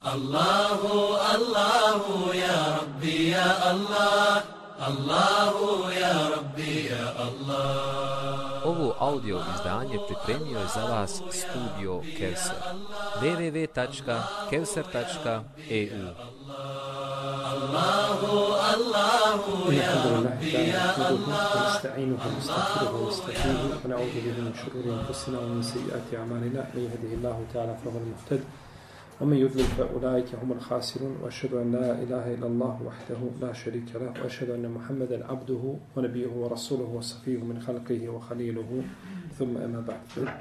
Allahu, Allahu, ya Rabbi, ya Allah. Allahu, ya Rabbi, ya Allah. Ovo audio izdanje pripremio je za vas studio Kevser. www.kevser.eu Allahu, Allahu, ya Rabbi, ya Allah. ونستعينه ونستغفره ونستهديه ونعوذ به من شرور انفسنا ومن سيئات اعمالنا من يهده الله تعالى فهو المهتد ومن يضلل فاولئك هم الخاسرون واشهد ان لا اله الا الله وحده لا شريك له واشهد ان محمدا عبده ونبيه ورسوله وصفيه من خلقه وخليله ثم اما بعد.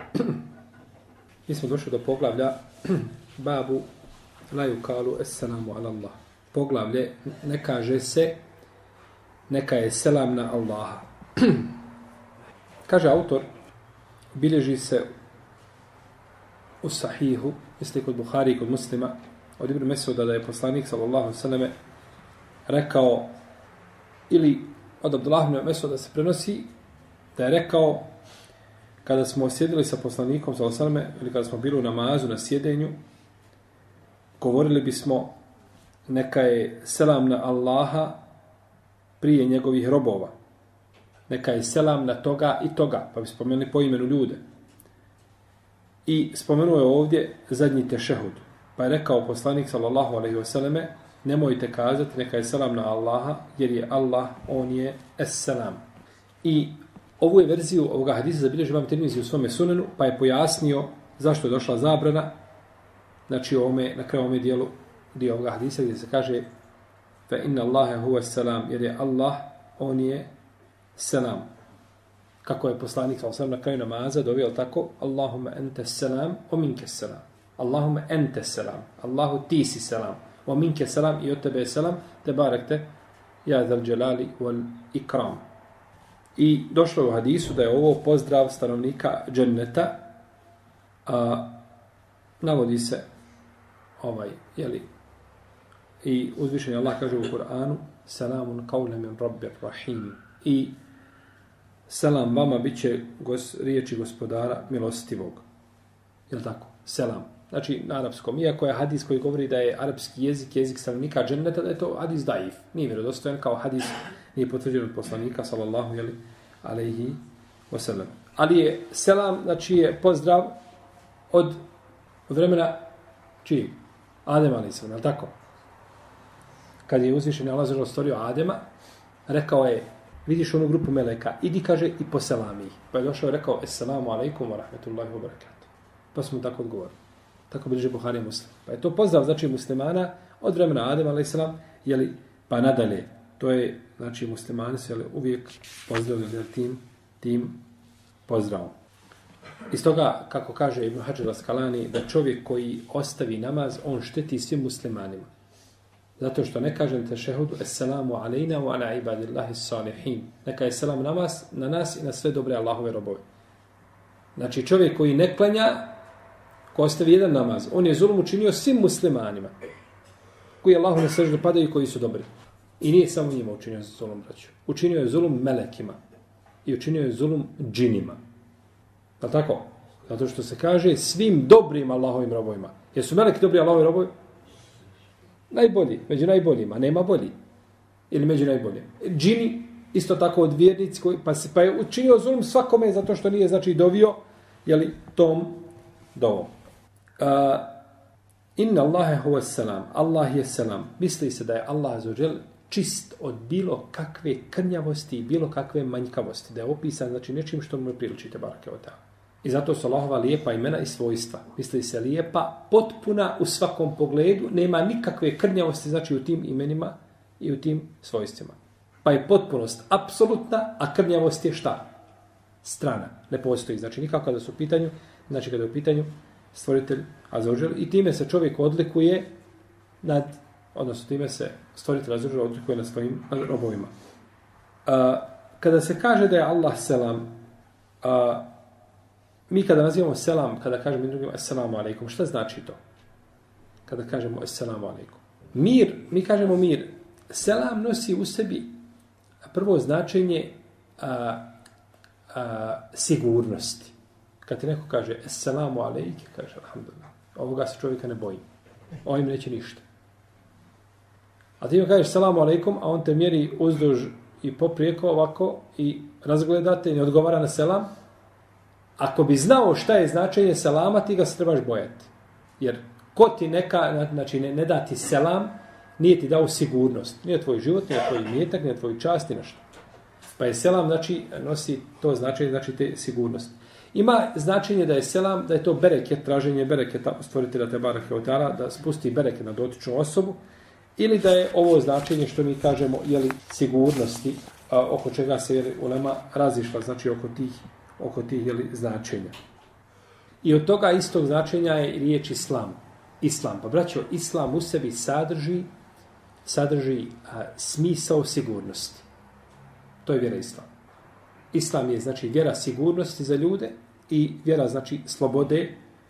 Mi smo došli do poglavlja babu la yukalu assalamu ala Allah. Poglavlje ne kaže se neka je selam na Allaha. Kaže autor, bilježi se u sahihu, misli kod Buhari i kod Muslima, od Ibn Mesuda da je poslanik sallallahu sallam rekao, ili od Abdullah ibn Mesuda se prenosi, da je rekao, kada smo sjedili sa poslanikom sallallahu sallam, ili kada smo bili u namazu na sjedenju, govorili bismo neka je selam na Allaha prije njegovih robova. Neka je selam na toga i toga, pa bi spomenuli po imenu ljude. I spomenuo je ovdje zadnji tešehud. Pa je rekao poslanik sallallahu alejhi ve selleme, nemojte kazati neka je selam na Allaha, jer je Allah, on je es-selam. I ovu je verziju ovoga hadisa zabilježi Imam Tirmizi u svome sunenu, pa je pojasnio zašto je došla zabrana, znači na kraju ovome dio ovoga hadisa gdje se kaže fa inna Allahe huwa selam, jer je Allah, on je selam. Kako je poslanik sallallahu na kraju namaza doveo tako, Allahumma ente selam, o minke selam. Allahumma ente selam, Allahu ti si selam, o minke selam i od tebe je selam, te barekte, ja zal dželali wal ikram. I došlo u hadisu da je ovo pozdrav stanovnika dženneta, a navodi se i uzvišeni Allah kaže u Kur'anu selamun qawlan min rabbir rahim. I selam vama bit će riječi gospodara milostivog. Je li tako? Selam. Znači na arapskom. Iako je hadis koji govori da je arapski jezik stanovnika dženneta, da je to hadis daif. Nije vjerodostojan kao hadis, nije potvrđen od poslanika sallallahu alejhi ve sellem. Ali je selam, znači je pozdrav od vremena čiji? Adem alejhi selam, je li tako? Kad je uzvišeni Allah zašto stvorio Adema, rekao je, vidiš onu grupu meleka, idi, kaže, i poselami ih. Pa je došao i rekao, assalamu alaikum wa rahmetullahi wa barakatuh. Pa smo tako odgovorili. Tako bilježi Buhari Muslim. Pa je to pozdrav, znači, muslimana od vremena Adema, a.s. Pa nadalje. To je, znači, muslimani se uvijek pozdravljali tim pozdravom. Iz toga, kako kaže Ibn Hajar al-Asqalani, da čovjek koji ostavi namaz, on šteti svim muslimanima. Zato što ne kažem tešehudu assalamu alejna wa ala ibadillahi salihin. Neka je selam na nas i na sve dobre Allahove robove. Znači čovjek koji ne klanja, ko ostavi jedan namaz, on je zulum učinio svim muslimanima koji Allahu na seždu padaju i koji su dobri. I nije samo njima učinio zulum, braću. Učinio je zulum melekima i učinio je zulum džinima. Je li tako? Zato što se kaže svim dobrim Allahovim robovima. Jesu meleki dobri Allahovi robovi? Najbolji, među najboljima, nema bolji. Ili među najboljima. Džini, isto tako od vjernici, pa je učinio zulum svakome zato što nije, znači, dovio, tom dovom. Inna Allahe huwa selam, Allah je selam. Misli se da je Allah azzawajal čist od bilo kakve krnjavosti i bilo kakve manjkavosti. Da je opisan, znači, nečim što mu ne priličite, barake od ta. I zato su Allahova lijepa imena i svojstva. Misli se lijepa, potpuna u svakom pogledu, nema nikakve krnjavosti, znači, u tim imenima i u tim svojstvima. Pa je potpunost apsolutna, a krnjavost je šta? Strana. Ne postoji. Znači, nikako da su u pitanju, znači, kada je u pitanju stvoritelj azzawajal, i time se čovjek odlikuje odnosno time se stvoritelj azzawajal odlikuje nad svojim robovima. Kada se kaže da je Allah selam, mi kada nazivamo selam, kada kažemo drugim assalamu alaikum, šta znači to? Kada kažemo assalamu alaikum. Mir, mi kažemo mir. Selam nosi u sebi prvo značenje sigurnosti. Kad ti neko kaže assalamu alaikum, kaže alhamdulillah. Ovoga se čovjeka ne boji. On im neće ništa. A ti mu kažeš selamu alejkum, a on te mjeri uzduž i poprijeko ovako i razgledate i ne odgovara na selam. Ako bi znao šta je značenje selama, ti ga se trebaš bojati. Jer ko ti znači ne da ti selam, nije ti dao sigurnost. Nije tvoj život, nije tvoj imetak, nije tvoj čast i nešto. Pa je selam, znači, nosi to značenje, znači te sigurnost. Ima značenje da je selam, da je to bereket, traženje bereketa stvoritelja te bareke od ta'ala, da spusti bereket na dotičnu osobu, ili da je ovo značenje što mi kažemo, jeli, sigurnosti, oko čega se jeli, ulema razišla, znači oko tih jeli, značenja. I od toga istog značenja je riječ islam. Islam. Pa braćo, islam u sebi sadrži smisao sigurnosti. To je vjera islam. Islam je, znači, vjera sigurnosti za ljude i vjera, znači, slobode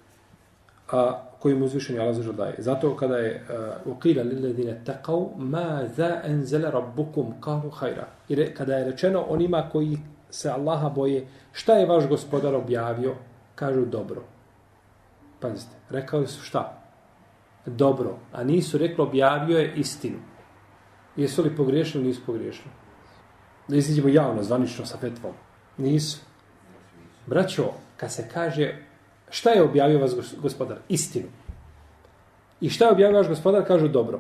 koju mu uzvišeni Allah zašto daje. Zato kada je uqila lilladine taqaw ma za enzele rabbukum qalu khayra. I kada je rečeno onima koji se Allaha boje, šta je vaš gospodar objavio? Kažu dobro. Pazite, rekao su šta? Dobro. A nisu rekli objavio je istinu. Jesu li pogriješili? Nisu pogriješili. Da iziđemo javno, zvanično sa fetvom. Nisu. Braćo, kad se kaže šta je objavio vas gospodar? Istinu. I šta je objavio vaš gospodar? Kažu dobro.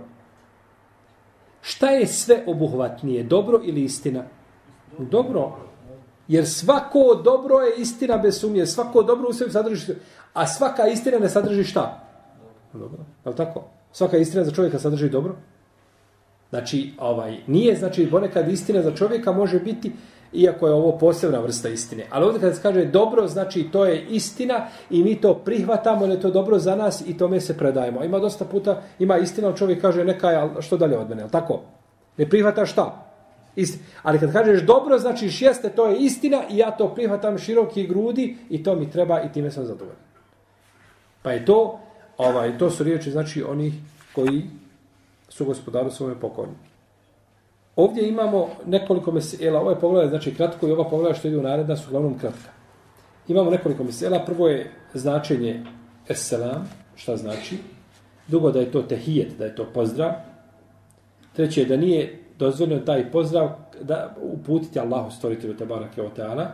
Šta je sve obuhvatnije? Dobro ili istina? Dobro. Jer svako dobro je istina bez sumnje. Svako dobro u sebi sadrži. A svaka istina ne sadrži šta? Dobro. Je li tako? Svaka istina za čovjeka sadrži dobro? Znači, nije, znači, ponekad istina za čovjeka može biti, iako je ovo posebna vrsta istine. Ali ovdje kada se kaže dobro, znači to je istina i mi to prihvatamo, jer je to dobro za nas i tome se predajemo. Ima dosta puta, ima istina, ali čovjek kaže neka je, što dalje od mene, je li tako? Ne prihvata šta? Ali kad kažeš dobro, znači jeste, to je istina i ja to prihvatam široki grudi i to mi treba i time sam zadovoljan. Pa je to, to su riječi, znači, onih koji su gospodaru svome pokorni. Ovdje imamo nekoliko mesela, ovo je pogleda, znači kratko i ova pogleda što ide u naredna su uglavnom kratka. Imamo nekoliko mesela, prvo je značenje es-selam, šta znači, drugo da je to tehijet, da je to pozdrav, treće je da nije dozvoljeno taj pozdrav da uputiti Allahu stvoritelju te barake o teala,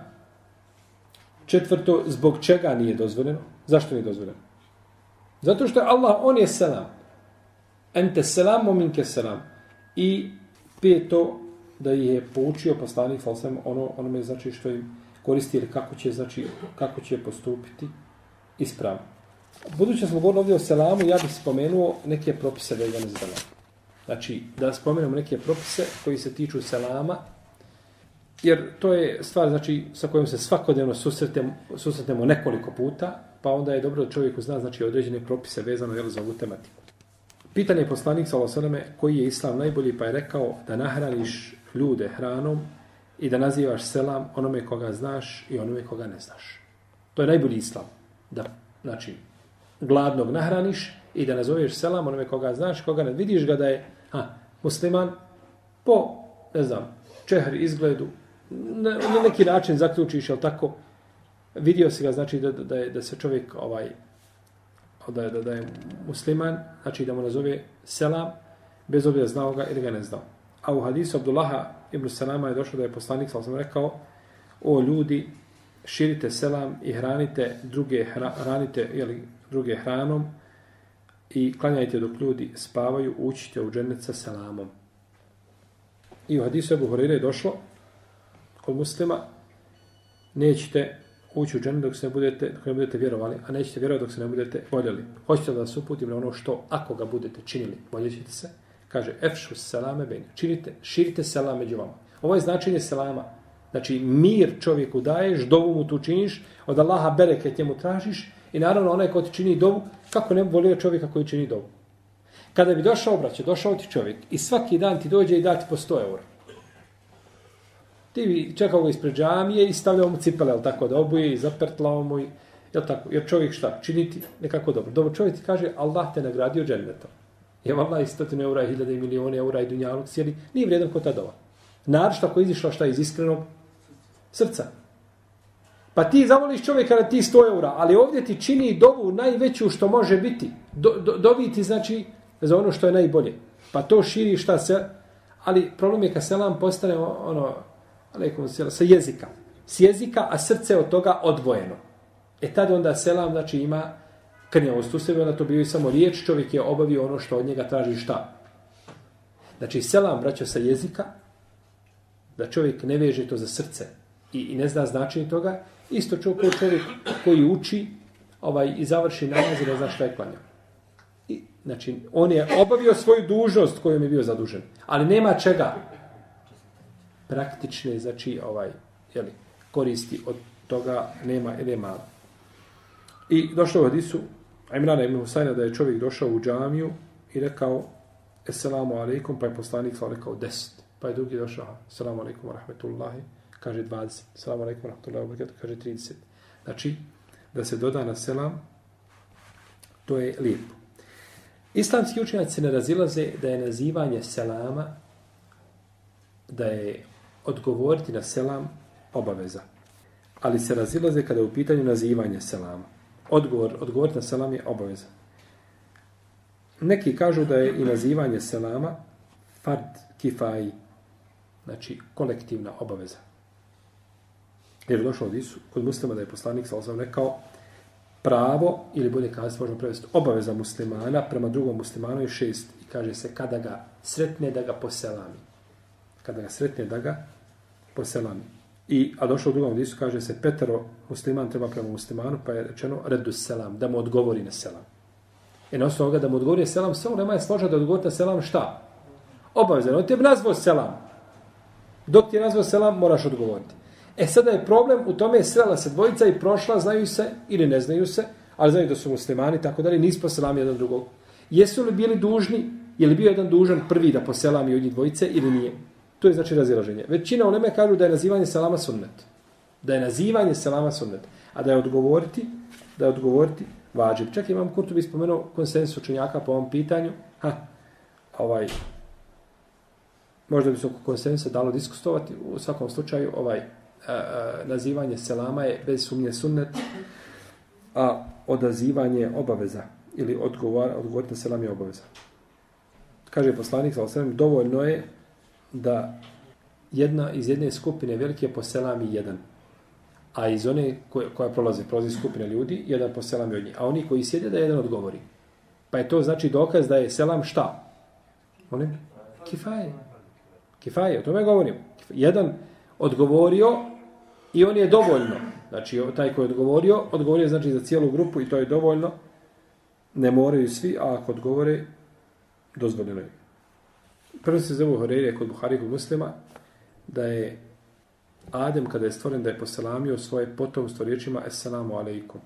četvrto, zbog čega nije dozvoljeno, zašto nije dozvoljeno? Zato što je Allah, on je selam, ente selam, mominke selam, i peto, da je poučio poslanik salsem onome, znači, što im koristi ili kako će postupiti ispravno. Budući smo govorili ovdje o selamu, ja bih spomenuo neke propise vezane za selam. Znači, da spomenemo neke propise koji se tiču selama, jer to je stvar, znači, sa kojom se svakodnevno susretemo nekoliko puta, pa onda je dobro da čovjeku zna, znači, određene propise vezano za ovu tematiku. Pitan je poslanik s.a.v. koji je islam najbolji, pa je rekao da nahraniš ljude hranom i da nazivaš selam onome koga znaš i onome koga ne znaš. To je najbolji islam. Da, znači, gladnog nahraniš i da nazoveš selam onome koga znaš, koga ne vidiš ga da je musliman po, ne znam, čehri izgledu, na neki način zaključiš, jel tako, vidio si ga, znači da se čovjek da je musliman, znači da mu nazove selam, bez obzira znao ga ili ga ne znao. A u hadisu Abdullaha ibn Salama je došlo da je poslanik, sam rekao, o ljudi, širite selam i hranite druge hranom i klanjajte dok ljudi spavaju, učite u džennet sa selamom. I u hadisu Ebu Hureyre je došlo kod muslima, nećete ući u džennet dok ne budete vjerovali, a nećete vjerovati dok se ne budete voljeli. Hoćete da vas uputim na ono što, ako ga budete činili, voljet ćete se. Kaže, efšu selame bejne. Širite selam među vama. Ovo je značenje selama. Znači, mir čovjeku daješ, dovu mu tu činiš, od Allaha bereket njemu tražiš i naravno onaj ko ti čini dovu, kako ne bi volio čovjeka koji čini dovu? Kada bi došao ti čovjek i svaki dan ti dođe i dati po 100 eura. Ti bi čekao ga ispred džamije i stavljao mu cipele, jel tako, da obuje i zapertlao mu, jel tako, jer čovjek šta? Činiti nekako dobro. Dobro, čovjek ti kaže, Allah te nagradio džennetom. Je Allah i 100 eura, 1000 i milijone eura i dunjalog sjeli, nije vrijedan ko ta dova. Naravno ako izišla šta iz iskrenog srca. Pa ti zavoliš čovjeka na ti 100 eura, ali ovdje ti čini dovu najveću što može biti. Doviti znači za ono što je najbolje. Pa to širi šta se... Ali problem je kad selam postane sa jezika. S jezika, a srce od toga odvojeno. Tad onda selam znači ima krnjavost u sebi, onda to bio i samo riječ, čovjek je obavio ono što od njega traži šta. Znači selam braćo sa jezika, da čovjek ne veže to za srce i ne zna značenje toga, isto čovjek koji uči i završi namaz i ne zna šta je klanjao. Znači, on je obavio svoju dužnost kojom je bio zadužen. Ali nema čega praktične, znači, koristi od toga nema. I došlo u hadisu Imrana ibn Husajna da je čovjek došao u džamiju i rekao Esselamu alaikum, pa je poslanik rekao 10. Pa je drugi došao Esselamu alaikum wa rahmetullahi, kaže 20. Esselamu alaikum wa rahmetullahi wa barakatuh, kaže 30. Znači, da se doda na selam, to je lijepo. Islamski učenjaci se ne razilaze da je nazivanje selama, da je odgovoriti na selam obaveza. Ali se razilaze kada je u pitanju nazivanje selama. Odgovoriti na selam je obaveza. Neki kažu da je i nazivanje selama fard kifaji, znači kolektivna obaveza. Jer je došlo od Isu, kod muslima da je poslanik sallallahu alejhi ve sellem rekao pravo, ili bolje kazati, možemo prevesti, obaveza muslimana prema drugom muslimanu je 6. I kaže se kada ga sretne da ga poselami. Kada ga sretne da ga poselami. A došlo u drugom hadisu, kaže se 5 musliman treba prema muslimanu, pa je rečeno redu selam, da mu odgovori na selam. Na osnovu ovoga da mu odgovori na selam, samo nema je složa da odgovori na selam šta? Obavezano. On te je nazvao selam. Dok ti je nazvao selam, moraš odgovoriti. Sada je problem, u tome je srela se dvojica i prošla, znaju se ili ne znaju se, ali znaju da su muslimani, tako da li nisu poselami jedan drugog. Jesu li bili dužni, je li bio jedan dužan prvi da poselami od njih dvojice ili nije? To je znači razilaženje. Većina uleme kažu da je nazivanje selama sunnet. Da je nazivanje selama sunnet. A da je odgovoriti vađib. Čak imam Kurtubi spomenuo konsensus učenjaka po ovom pitanju. Možda bi se oko konsensusa dalo diskutovati. U svakom slučaju nazivanje selama je bez sumnje sunnet, a odazivanje je obaveza. Ili odgovoriti na selam je obaveza. Kaže poslanik sallallahu alejhi ve sellem, dovoljno je da iz jedne skupine velike poselami jedan, a iz one koja prolazi skupina ljudi, jedan poselami od njih, a oni koji sjede da jedan odgovori. Pa je to znači dokaz da je selam šta? Molim? Kifaje, o tome govorim. Jedan odgovorio i on je dovoljno. Znači, taj koji je odgovorio znači za cijelu grupu i to je dovoljno. Ne moraju svi, a ako odgovore, dozvoljeno je. Prvo se zove Hureyre kod Buhari kod Muslima, da je Adem kada je stvoren da je poselamio svoje potomstvo riječima Esselamu alaikum.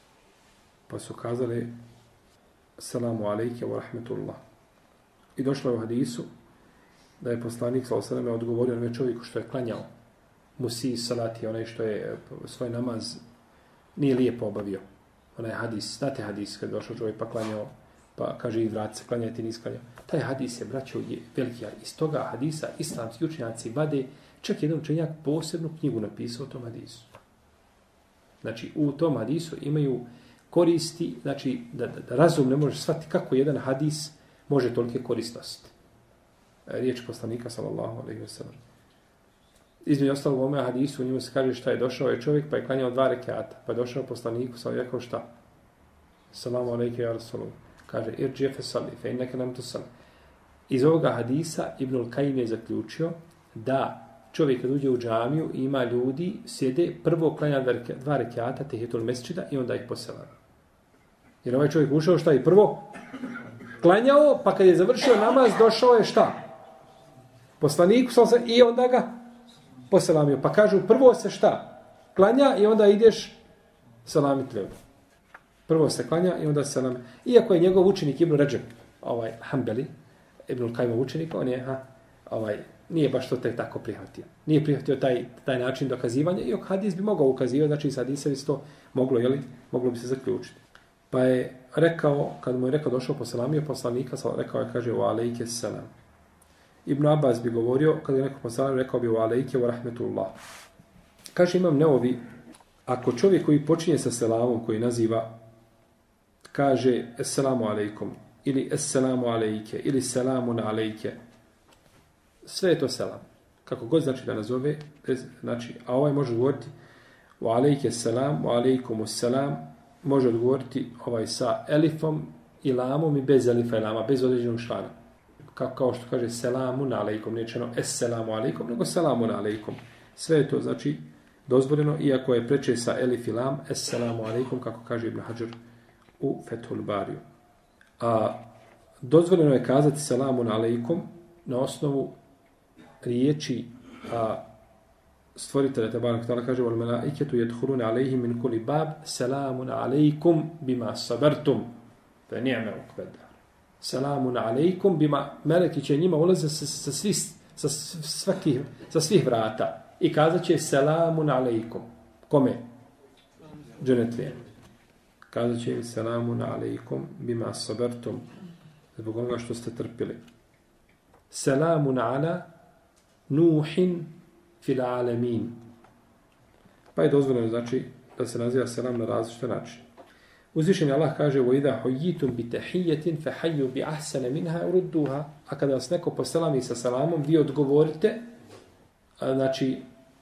Pa su kazali Esselamu alaikum wa rahmetullah. I došlo je u hadisu da je poslanik sallallahu alejhi ve sellem odgovorio onome čovjeku što je klanjao musi salati, onaj što je svoj namaz nije lijepo obavio. Onaj hadis, znate hadis kad je došao čovjek pa klanjao, pa kaže i vrati se, klanjajte niz klanjao. Taj hadis je, braćo, veliki. Iz toga hadisa islamski učenjaci vade, čak jedan učenjak posebnu knjigu napisao o tom hadisu. Znači, u tom hadisu imaju koristi, znači, da razum ne može shvatiti kako jedan hadis može tolike koristnosti. Riječ poslanika, sallallahu alejhi ve sellem. Između ostalog u ovome hadisu, u njemu se kaže šta je došao je čovjek, pa je klanjao 2 rekata. Pa je došao poslaniku, sam rekao šta? Salamu alejke ja Rasulullah. Kaže, irđi fe sali, fe inneke nam to sali. Iz ovoga hadisa Ibnul Kajim je zaključio da čovjek kad uđe u džamiju ima ljudi, sjede, prvo klanja 2 rekata tehijetul mesčida i onda ih poselava. Jer ovaj čovjek ušao šta je prvo? Klanjao, pa kad je završio namaz, došao je šta? Poslaniku i onda ga poselamio. Pa kažu, prvo se šta? Klanja i onda ideš salamiti ljudi. Prvo se klanja i onda se selam. Iako je njegov učenik Ibn Ređeb, Hanbeli, Ibn Kajmov učenik, on je, nije baš to tako prihvatio. Nije prihvatio taj način dokazivanja i hadis bi mogao ukazivati, znači iz hadisa bi se to moglo bi se zaključiti. Pa je rekao, kad mu je rekao došao poselamio poslanika, rekao je, kaže, wa alejke selam. Ibn Abbas bi govorio, kada je neko poselamio, rekao bi wa alejke wa rahmetullah. Kaže Imam Neovi, ako čovjek koji počinje sa selamom, koji naziva kaže Esselamu alaikum, ili Esselamu alejke, ili Selamun alejke. Sve je to selam. Kako god znači da nazove, znači, a ovaj može govoriti u alejke selam, u alejkumu selam, može odgovoriti ovaj sa elifom i lamom i bez elifa i lama, bez određenog šlana. Kao što kaže selamun alejkum, nije rečeno esselamu alejkum, nego selamun alejkum. Sve je to znači dozvoljeno, iako je preče sa elif i lam, esselamu alejkum, kako kaže Ibn Hadžar u Fethul Bariju. A dozvoljeno je kazati selamun alejkum na osnovu riječi stvoritelja tabarak ta'ala kaže wal malaiketu yadkhuluna alayhim min kulli bab selamun alejkum bima sabartum fa ni'ma uqbad. Selamun alejkum bima, meleki će njima ulaze sa svih vrata i kazat će selamun alejkum. Kome? Dženetlije. Kazat će im selamun alejkum bima sabartum, zbog onoga što ste trpili. Selamun ala Nuhin fil alamin. Pa je dozvoljeno znači da se naziva selam na različite načine. Uzvišeni Allah kaže وَإِذَا حُيِّيتُمْ بِتَحِيَّةٍ فَحَيُّوا بِأَحْسَنَ مِنْهَا وَرُدُّوهَا. A kada vas neko poselami sa selamom, vi odgovorite znači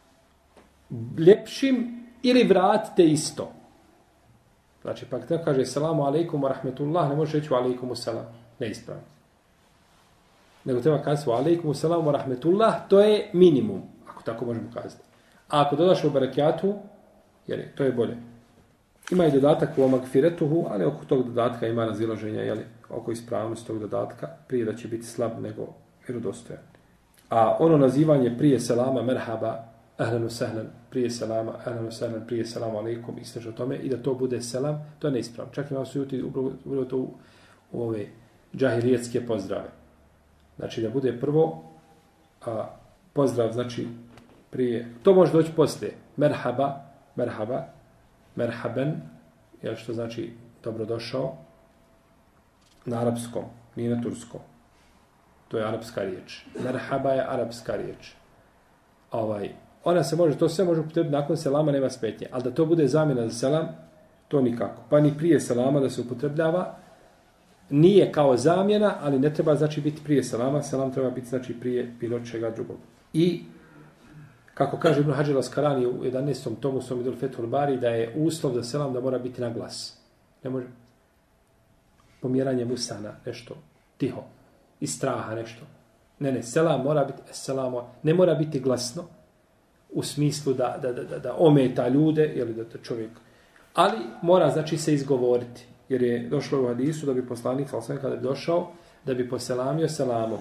ljepšim ili vratite isto. Znači, pa kada kaže selamu alejkum wa rahmetullah, ne može reći wa alejkumu selam. Neispravno. Nego treba kazati wa alejkumu selam wa rahmetullah, to je minimum, ako tako možemo kazati. A ako dodaš u barakatuhu, to je bolje. Ima i dodatak u magfiretuhu, ali oko tog dodatka ima razilaženja, oko ispravnosti tog dodatka, prije da će biti slab nego vjerodostojan. A ono nazivanje prije selama merhaba, ahlanu sahlan, prije selama, ahlanu sahlan, prije selamu alejkum, isto tome, i da to bude selam, to je neispravno. Čak ima Sujuti upravo to u ove džahilijetske pozdrave. Znači da bude prvo pozdrav, znači prije, to može doći poslije, merhaba, merhaba, merhaben, što znači dobrodošao, na arapskom, nije na turskom. To je arapska riječ. Merhaba je arapska riječ. Ona se može, to sve može upotrebiti nakon selama, nema smetnje. Ali da to bude zamjena za selam, to nikako. Pa ni prije selama da se upotrebljava, nije kao zamjena, ali ne treba znači biti prije selama. Selam treba biti znači prije bilo čega drugog. I kako kaže Ibn Hadžar al-Asqalani u 11. tomu svom Idul Fethul Bari, da je uslov za selam da mora biti na glas. Ne može pomjeranjem usana, nešto tiho, iz straha nešto. Ne, selam mora biti, ne mora biti glasno, u smislu da ometa ljude, ili da čovjek, ali mora znači se izgovoriti. Jer je došlo u hadisu da bi poslanik, kada bi došao, da bi poselamio selamom,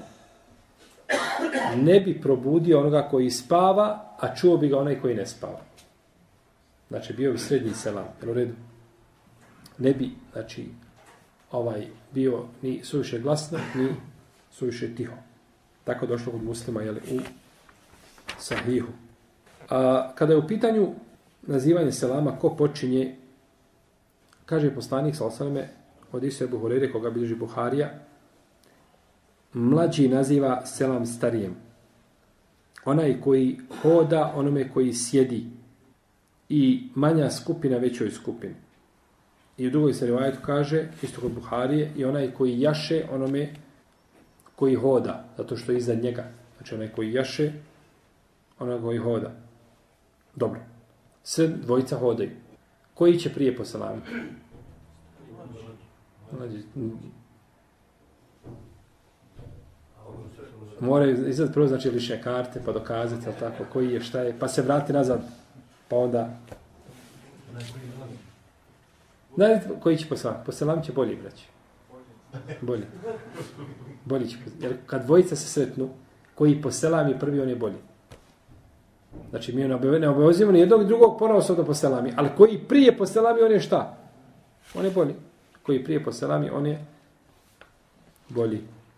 ne bi probudio onoga koji spava, a čuo bi ga onaj koji ne spava. Znači, bio bi srednji selam, u redu. Ne bi, znači, bio ni suviše glasno, ni suviše tiho. Tako došlo kod muslima, u sahihu. A kada je u pitanju nazivanje selama, ko počinje, kaže poslanik, od Isu Ebu Hureyre, koga bilježi Buharija, mlađi naziva selam starijem. Onaj koji hoda onome koji sjedi i manja skupina većoj skupini. I u drugoj se rivajetu kaže, isto kod Buharije, i onaj koji jaše onome koji hoda, zato što je iznad njega. Znači onaj koji jaše, onaj koji hoda. Dobro. Sve dvojica hodaju. Koji će prije poselamiti? Moraju izdati prvo, znači, lišne karte, pa dokazati, ali tako, koji je, šta je, pa se vrati nazad, pa onda... Znate koji će poselamiti? Poselamit će bolji, braći. Bolji. Bolji će poselamiti. Jer kad dvojica se sretnu, koji poselami prvi, on je bolji. Znači, mi ne obavezujemo ni jednog i drugog, ponovo se da poselami. Ali koji prije poselami, on je šta? On je bolji. Koji prije poselami, on je bolji.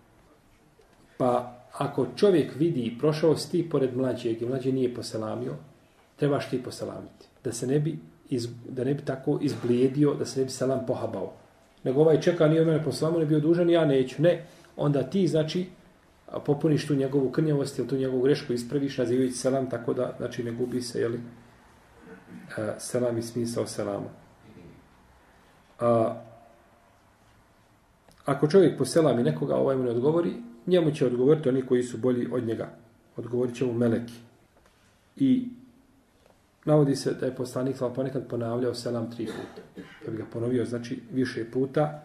Pa ako čovjek vidi, prošao si ti pored mlađeg i mlađe nije poselamio, trebaš ti poselamiti. Da ne bi tako izblijedio, da se ne bi selam pohabao. Nego ovaj čeka, nije od mene poselamio, ne bio dužan, ja neću. Ne, onda ti, znači, popuniš tu njegovu krnjavost ili tu njegovu grešku ispraviš, nazivajući selam, tako da, znači, ne gubi se, selam i smisao selama. ako čovjek poselami nekoga, ovaj mu ne odgovori, njemu će odgovoriti oni koji su bolji od njega. Odgovorit će mu meleki. I navodi se da je poslanik ponekad ponavljao selam 3 puta. Da bi ga ponovio, znači, više puta,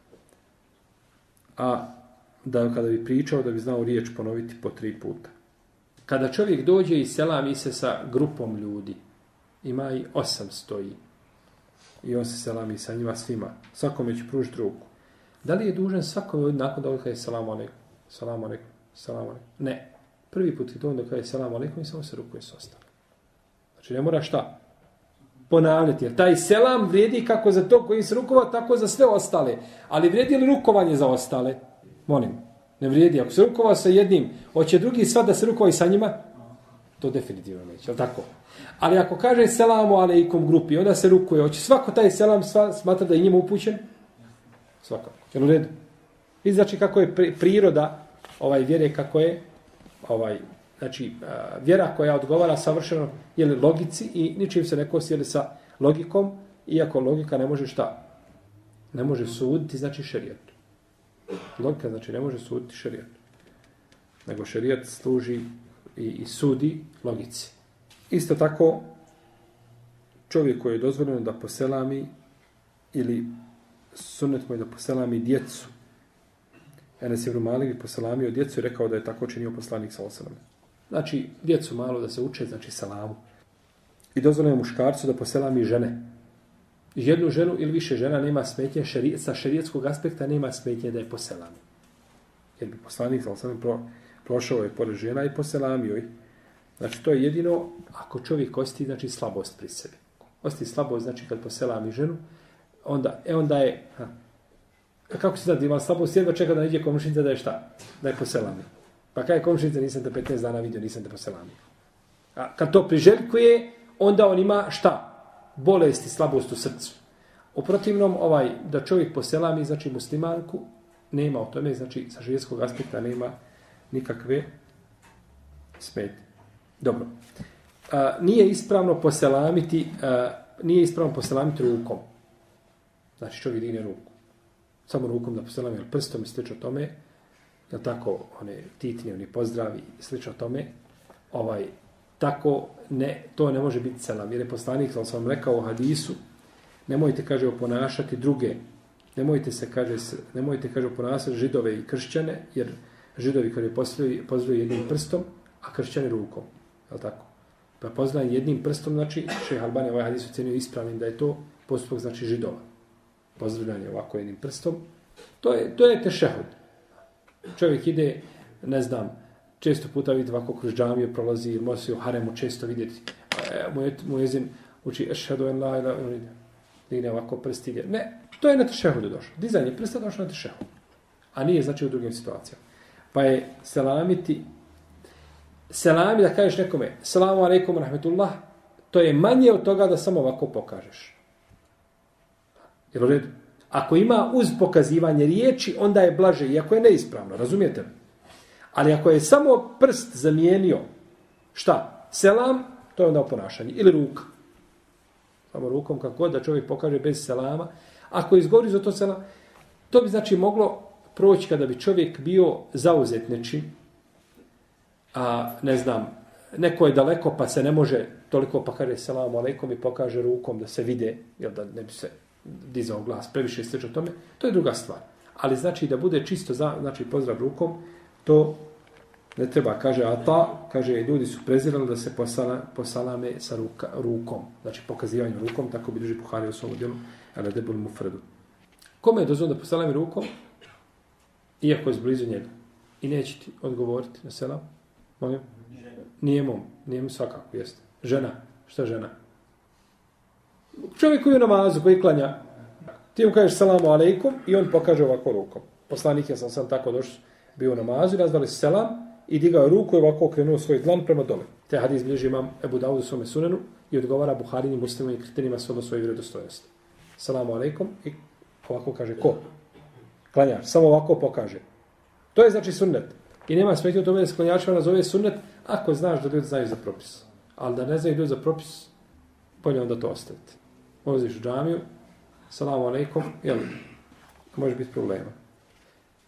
a da kada bi pričao, da bi znao riječ ponoviti po 3 puta. Kada čovjek dođe i selami se sa grupom ljudi, ima i 8 stoji, i on se selami sa njima svima, svakome će pružiti ruku. Da li je dužan svakome nakon da kaže selamu alejkum, selamu alejkum, selamu alejkum? Ne. Prvi put je to onda kaže selamu alejkum i samo se rukuje s ostalo. Znači ne mora šta? Ponavljati. Jer taj selam vrijedi kako za to koji se rukova, tako za sve ostale. Ali vrijedi li rukovanje za ostale? Molim. Ne vrijedi. Ako se rukova sa jednim, hoće drugi sva da se rukova i sa njima? To definitivno neće. Je li tako? Ali ako kaže selamu alejkum grupi, onda se rukuje. Hoće svako taj selam smatra da je njima upućen? Svakako. Jel u redu? I znači kako je priroda vjere, kako je znači vjera koja odgovara savršeno logici i ničim se ne kosi sa logikom, iako logika ne može šta? Ne može suditi, znači šerijetu. Logika znači ne može suditi šerijetu. Nego šerijet služi i sudi logici. Isto tako čovjek koji je dozvoljeno da poselami ili sunnet mu je da poselami djecu. Enes ibn Malik poselamio djecu i rekao da je tako činio poslanik sallallahu alejhi ve sellem. Znači, djecu malo da se uče, znači salamu. I dozvoljeno je muškarcu da poselami žene. Jednu ženu ili više žena nema smetnje, sa šerijetskog aspekta nema smetnje da je poselami. Jer bi poslanik sallallahu alejhi ve sellem prošao je pored žena i poselamio ih. Znači, to je jedino ako čovjek osti, znači slabost pri sebi. Osti slabost, znači kad poselami ženu, onda je... Kako se zna, ima slabost, jedva čeka da neđe komšinica da je šta? Da je poselami. Pa kaj je komšinica, nisam te 15 dana vidio, nisam te poselami. A kad to priželjkuje, onda on ima šta? Bolest i slabost u srcu. U protivnom, da čovjek poselami, znači muslimanku, nema o tome, znači sa šerijetskog aspekta nema nikakve smetnje. Dobro. Nije ispravno poselamiti rukom. Znači čovjek digne ruku. Samo rukom da poselami, jer prstom i slično tome, jel tako, one titnje, oni pozdravi i slično tome, tako to ne može biti selam. Jer je poslanik, sam vam rekao u hadisu, nemojte, kaže, oponašati druge, nemojte, kaže, oponašati židove i kršćane, jer židovi kada pozdravljaju jednim prstom, a kršćani rukom, jel tako? Pa pozdravljaju jednim prstom, znači, šejh Albani ovaj hadis ocenio ispravnim da je to postupak, znači, židova. Pozdravljanje ovako jednim prstom, to je tešehud. Čovjek ide, ne znam, često puta vidite ovako kroz džamiju prolazi, može se u haremu često vidjeti. Muezin uči ešhedu en la ila digne ovako prst ide. Ne, to je na tešehudu došlo. Dizanje prsta došlo na tešehud. A nije znači u drugim situacijama. Pa je selami da kažeš nekome selamu alejkum rahmetullah, to je manje od toga da samo ovako pokažeš. Jel u redu? Ako ima uz pokazivanje riječi, onda je blaže, iako je neispravno, razumijete li? Ali ako je samo prst zamijenio, šta? Selam, to je onda oponašanje. Ili ruka. Samo rukom, kako god da čovjek pokaže bez selama. Ako izgovori za to selam, to bi znači moglo proći kada bi čovjek bio zauzet nečim, a ne znam, neko je daleko pa se ne može toliko pa kaže selamu alejkum i pokaže rukom da se vide, jel da ne bi se dizao glas previše i slično tome, to je druga stvar. Ali znači da bude čisto znači pozdrav rukom, to ne treba, kaže Ata, kaže ljudi su prezirali da se posalame sa rukom, znači pokazivanjem rukom, tako bi drži Buhari u svom djelu, ale debul mufredu. Kome je dozvoljeno da posalame rukom, iako je blizu njega, i neće ti odgovoriti na selam? Molim? Nijemom svakako, jeste. Žena, šta žena? Čovjek koji je u namazu, koji klanja, ti mu kažeš selamu alejkum i on pokaže ovako rukom. Poslanik je sam tako došao, bio u namazu i nazvali selam i digao ruku i ovako okrenuo svoj dlan prema dole. Te hadis bilježi imam Ebu Davud u svome sunenu i odgovara Buharini muslimom i kriterijima shodno svoje vjerodostojnosti. Selamu alejkum i ovako kaže ko? Klanjač, samo ovako pokaže. To je znači sunnet. I nema smetnje u tome da se klanjačima nazove sunnet ako znaš da ljudi znaju za propis. Ali da ne znaju ljudi za propis, bolje onda to ostaviti. Ulaziš u džamiju, salamu alejkum, jel, može biti problema.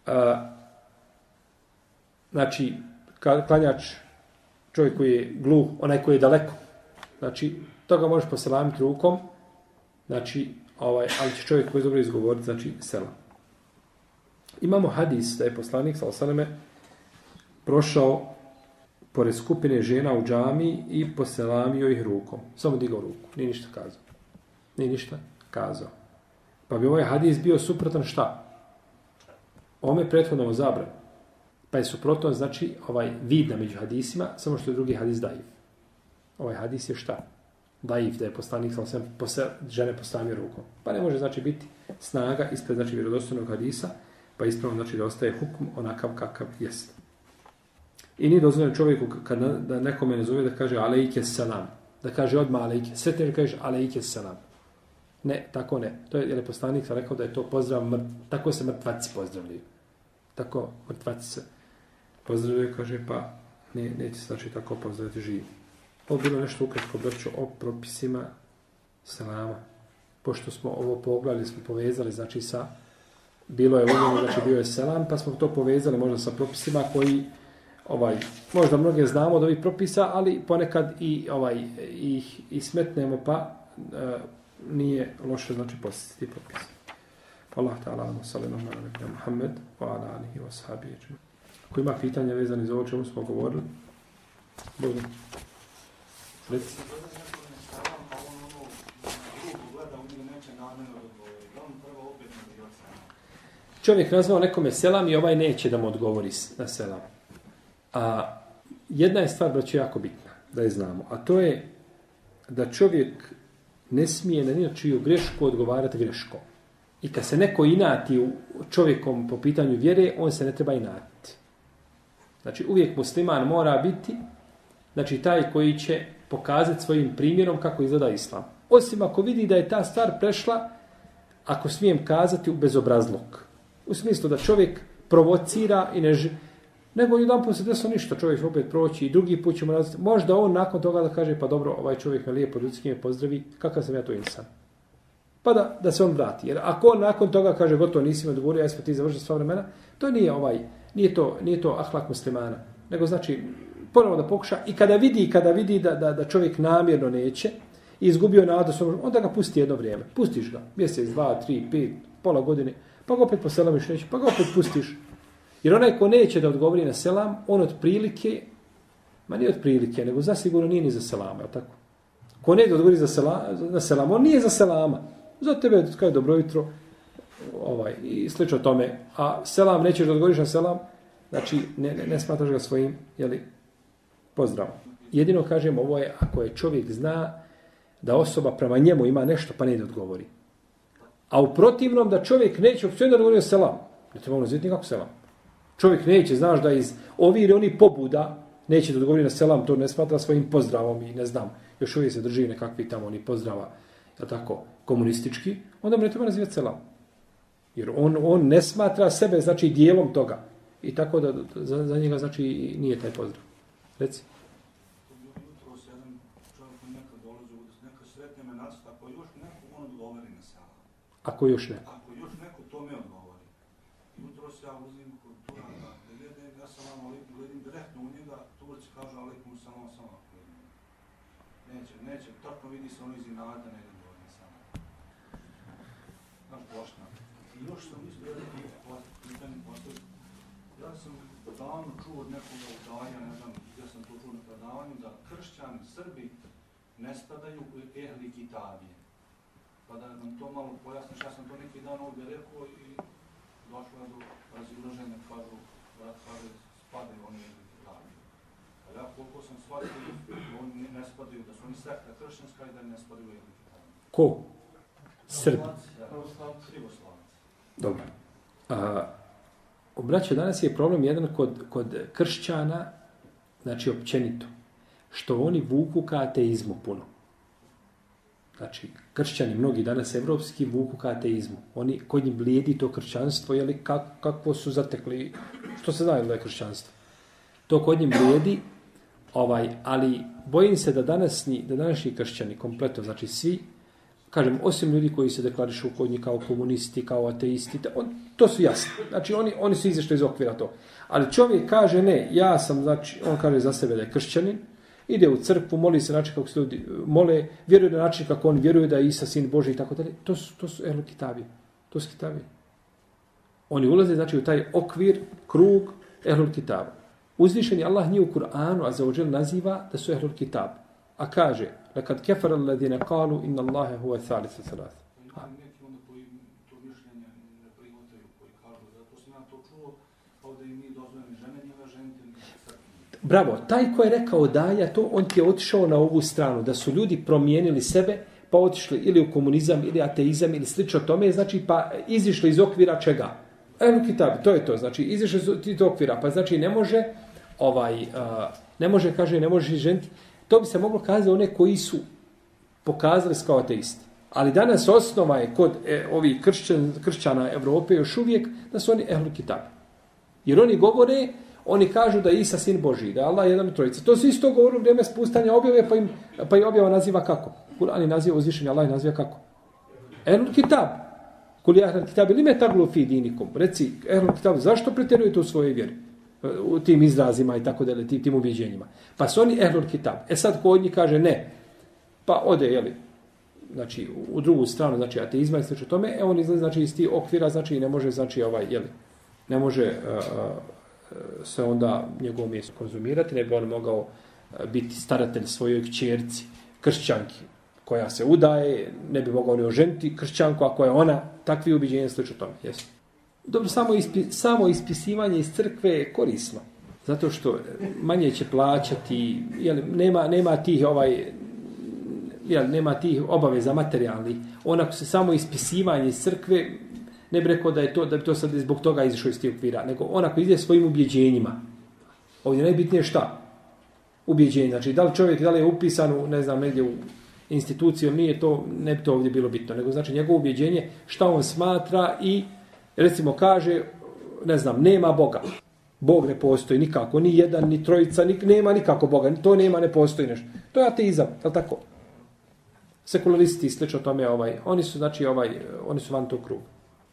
Znači, klanjač, čovjek koji je gluh, onaj koji je daleko, znači, toga možeš poselamiti rukom, znači, ali će čovjek koji je dobro izgovoriti, znači, selam. Imamo hadis da je poslanik, sallallahu prošao pored skupine žena u džami i poselamio ih rukom. Samo digao ruku, nije ništa kazao. Pa bi ovaj hadis bio suprotan šta? Ome prethodno o zabranu. Pa je suprotno, znači, vid među hadisima, samo što je drugi hadis daif. Ovaj hadis je šta? Daif, da je poslanik žene postavio rukom. Pa ne može, znači, biti snaga ispred, znači, vjerodostojnog hadisa, pa ispravno, znači, da ostaje hukm onakav kakav jest. I nije dozvoljeno čovjeku, da nekome ne zove, da kaže alejke selam. Da kaže odmah alejke. Sve te kažeš alejke selam. Ne, tako ne. To je, jer je poslanik rekao da je to pozdrav, tako se mrtvaci pozdravljaju. Tako mrtvaci se pozdravljaju, kaže, pa neće se, znači, tako pozdraviti živi. Ovo bilo nešto ukratko, braćo, o propisima selama. Pošto smo ovo pogledali, smo povezali, znači, bilo je ovdje, znači, bio je selam, pa smo to povezali možda sa propisima koji, možda mnoge znamo od ovih propisa, ali ponekad i smetnemo, pa nije loše, znači, posjetiti propise. Allah ta'ala, sallallahu alaihi wa Muhammed, wa ala alihi wa sahabihi. Ako ima pitanja vezani za ovo čemu smo govorili, Bogu. Reci. Čovjek nazvao nekome selam i ovaj neće da mu odgovori na selam. A jedna je stvar, braćo, jako bitna, da je znamo, a to je da čovjek ne smije na ničiju grešku odgovarati greškom. I kad se neko inati u čovjekom po pitanju vjere, on se ne treba inatiti. Znači, uvijek musliman mora biti, znači, taj koji će pokazati svojim primjerom kako izgleda islam. Osim ako vidi da je ta stvar prešla, ako smijem kazati, u bezobrazluk. U smislu da čovjek provocira i nego jedan put se desilo ništa, čovjek opet proći i drugi put ćemo različiti. Možda on nakon toga da kaže, pa dobro, ovaj čovjek me lijepo ljudski me pozdravi, kakav sam ja to insan. Pa da se on vrati. Jer ako on nakon toga kaže, gotovo nisi me odgovorio, ja sam ti završio sva vremena, to nije to ahlak muslimana. Nego znači, ponovo da pokuša i kada vidi da čovjek namjerno neće i izgubio nadu, onda ga pusti jedno vrijeme. Pustiš ga, mjesec, 2, 3, 5, pola godine, pa ga opet poselamiš neće, pa ga opet pustiš. Jer onaj ko neće da odgovori na selam, on od prilike, nije od prilike, nego zasigurno nije ni za selama, je tako? Ko neće da odgovori na selam, on nije za selama. Za tebe kao dobro jutro, i slično tome. A selam, nećeš da odgovoriš na selam, znači ne smatraš ga svojim, pozdravom. Jedino kažem, ovo je ako je čovjek zna da osoba prema njemu ima nešto, pa ne da odgovori. A u protivnom da čovjek neće uopće da odgovori na selam. Ne treba nazvati nikako selam. Čovjek neće, znaš da iz ovih ili onih pobuda neće da odgovori na selam, to ne smatra svojim pozdravom i ne znam, još uvijek se drži nekakvi tamo oni pozdrava, tako, komunistički, onda mu ne treba nazivati selam. Jer on ne smatra sebe, znači, dijelom toga. I tako da za njega, znači, nije taj pozdrav. Reci. Jutro se jedan čovjek nekad dolazi, neka sretne me nacita, ako još neko on odgovori na selam. Ako još neko tome odgovori. Jutro se ja uzim kod Turaka, ja salam alaikum, gledim direktno u njega, Turci kažu alaikum salam. Neće, tako vidi se on iz inada, ne odgovori na selam. Znaš, bošna. I još sam mislio da je pitanje postaviti. Ja sam davno čuo od nekoga udanja, ne znam gdje sam to čuo na predavanju, da kršćani, Srbi ne spadaju u ehli kitabije. Pa da nam to malo pojasniš, ja sam to neki dan ovdje rekao i došlo je do razilaženja, kažu, spadaju oni ehli kitabije. A ja koliko sam shvatio, oni ne spadaju, da su oni sekta kršćanska i da ne spadaju u ehli kitabije. Ko? Srbi. Krivoslavac. Dobro. Braćo, danas je problem jedan kod kršćana, znači općenito, što oni vuku ka ateizmu puno. Znači, kršćani, mnogi danas evropski, vuku ka ateizmu. Kod njih blijedi to kršćanstvo, kako su zatekli, što se zna da je kršćanstvo. To kod njih blijedi, ali bojim se da današnji kršćani, kompletno, znači svi, kažem, osim ljudi koji se deklarišu kod njih kao komunisti, kao ateisti, to su jasni. Znači, oni su izašli iz okvira to. Ali čovjek kaže, ne, ja sam, znači, on kaže za sebe da je kršćanin, ide u crkvu, moli se način kako se ljudi mole, vjeruje na način kako on vjeruje da je Isa sin Boži i tako dalje. To su ehlul kitabi. To su kitabi. Oni ulaze, znači, u taj okvir, krug ehlul kitaba. Uzvišeni Allah nije u Kur'anu, a za ođel naziva da su ehlul kitab. A kaže, lekad kefara alladine kalu inna Allahe huve thalithu thalath. Neki onda koji to mišljenje ne prihvataju, koji kažu, zato sam ja to čuo, kao da im nije dozvoljeno žene njega ženiti. Bravo, taj ko je rekao daja to, on ti je otišao na ovu stranu, da su ljudi promijenili sebe, pa otišli ili u komunizam, ili ateizam, ili slično tome, znači pa izišli iz okvira čega? Ehlul kitab, to je to, znači izišli iz okvira, pa znači ne može, ne može, kaže, ne može ženiti. To bi se moglo kazati one koji su pokazali kao ateisti. Ali danas osnova je kod ovih kršćana Evrope još uvijek da su oni ehlul kitab. Jer oni govore, oni kažu da je Isa sin Božji, da je Allah jedan u trojici. To se isto govori u vrijeme spustanja objave, pa i objava naziva kako? Kur'an je naziva uzvišenje, Allah je naziva kako? Ehlul kitab. Kul ja ehlul kitab, ili me taglu fi dinikum. Reci, ehlul kitab, zašto pretjerujete u svojoj vjeri? U tim izrazima i tako dalje, tim ubjeđenjima. Pa su oni ehlul kitab. Sad ko od njih kaže ne, pa ode, jeli, znači, u drugu stranu, znači, ateizma i slično tome, on izlazi, znači, iz tih okvira, znači, ne može, znači, jeli, ne može se onda njegovo mjesto konzumirati, ne bi on mogao biti staratelj svojoj kćerci, kršćanki, koja se udaje, ne bi mogao ni oženiti kršćanku, ako je ona takvi ubjeđenja slično tome. Jesu. Dobro, samo ispisivanje iz crkve je korisno. Zato što manje će plaćati, nema tih nema tih obaveza materijalnih. Onako se samo ispisivanje iz crkve, ne bi rekao da bi to sad zbog toga izišao iz tih okvira, nego onako ide svojim ubjeđenjima. Ovdje najbitnije šta? Ubjeđenje. Znači, da li je upisan u, ne znam, negdje u instituciju, nije to, ne bi to ovdje bilo bitno, nego znači njegovo ubjeđenje, šta on smatra i recimo kaže, ne znam, nema Boga. Bog ne postoji nikako, ni jedan, ni trojica, nema nikako Boga, to nema, ne postoji nešto. To je ateizam, je li tako? Sekularisti, slično tome, oni su, znači, oni su van tog kruga.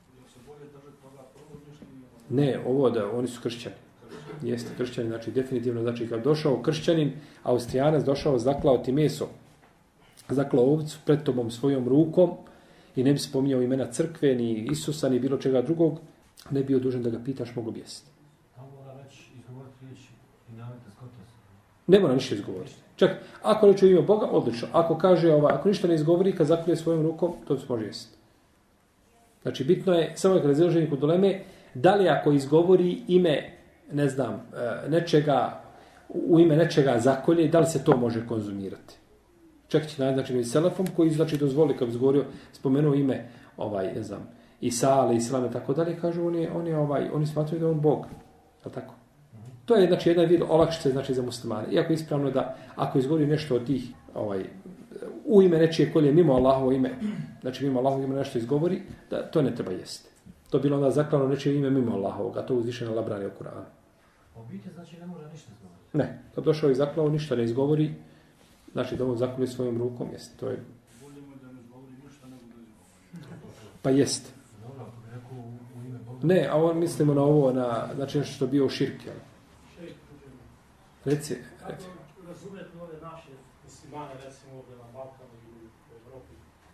Ne, oni su kršćani. Jeste kršćani, znači definitivno, znači kad došao kršćanin, Austrijanac došao, zaklao ti meso, zaklao ovcu pred tobom svojom rukom i ne bi spominjao imena crkve, ni Isusa, ni bilo čega drugog, ne bi bio dužan da ga pitaš, mogu bi jesti. Ne mora ništa izgovoriti. Čak, ako reći u ime Boga, odlično. Ako kaže, ako ništa ne izgovori, kad zaklije svojom rukom, to se može jesti. Znači, bitno je, samo je razilaženje kod uleme, da li ako izgovori ime, ne znam, nečega, u ime nečega zakolje, da li se to može konzumirati. Čak će znači među selefom koji znači dozvoli, kako izgovorio, spomenuo ime, ne znam, Isa, ali Islam i tako dalje, kažu oni smatruju da je on Bog. Je tako? To je znači jedan vid olakšice znači za muslimane. Iako je ispravno da ako izgovori nešto od tih u ime nečije kolje mimo Allahovo ime, znači mimo Allahovo ime nešto izgovori, da to ne treba jesti. To bilo onda zaklano nečije ime mimo Allahovog, a to uzvišeno Allah brani u Kur'anu. Obitelj znači ne može ništa izgovoriti. Ne, kad došao i zaklao ništa ne izgovori, znači da on zaklali svojom rukom, jest. To je bolje mu da ne izgovori ništa nego da izgovori. Pa jest. Dobro, ako bi rekao u ime Boga. Ne, a on mislimo na ovo, znači nešto što je bio u širke. Reci. Kako razumijete ove naše muslimane, recimo ovdje na Balkanu i u Evropi?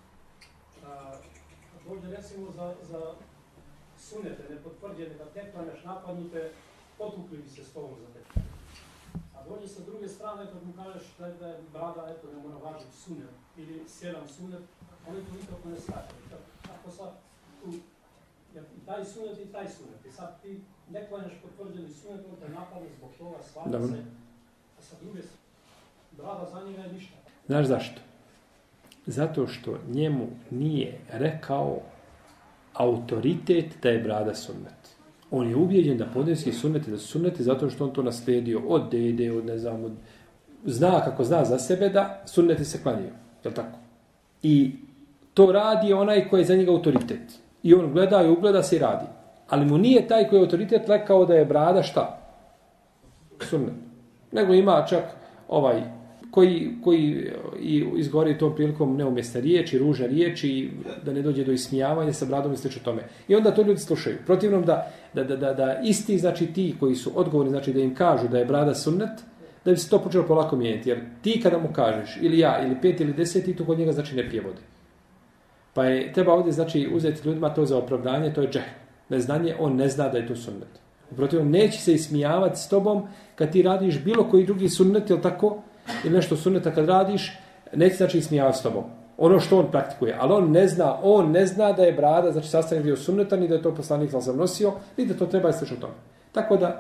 Ovdje recimo za sunete, nepotvrđene, da te planeš napadnute, potukli bi se s tobom za te. A dođe sa druge strane, kad mu kažeš da je brada, eto, ne mora važiti sunet, ili 7 sunet, oni to nikako ne stavljaju. Ako sad tu, i taj sunet i taj sunet, i sad ti ne klanjaš potvrđeni sunet, on te napadne zbog toga, svađa se, a sa druge brada za njega je ništa. Znaš zašto? Zato što njemu nije rekao autoritet da je brada sunnet. On je ubijeđen da podneski sunneti, da su sunneti zato što on to naslijedio od dede, od ne znam, zna kako zna za sebe da sunneti se klanjaju. Je li tako? I to radi onaj koji je za njega autoritet. I on gleda i ugleda se i radi. Ali mu nije taj koji je autoritet rekao da je brada šta? Sunnet. Nego ima čak koji i izgovori tom prilikom neumjesne riječi, ružne riječi, da ne dođe do ismijavanja sa bradom i slično tome. I onda to ljudi slušaju. Protivnom da isti, znači ti koji su odgovorni, znači da im kažu da je brada sunnet, da bi se to počelo polako mijenjati. Jer ti kada mu kažeš, ili ja, ili 5 ili 10, to kod njega znači ne pije vode. Pa je treba ovdje znači uzeti ljudima to za opravdanje, to je džehl. Neznanje, on ne zna da je to sunnet. Protivnom, neće se ismijavati s tobom kad ti radiš bilo koji drugi sunnet, ili tako, ili nešto sunneta kad radiš, neće znači ismijavati s tobom. Ono što on praktikuje, ali on ne zna da je brada, znači sastavni dio sunneta, ni da je to poslanik sam nosio, ni da to treba slično tome. Tako da,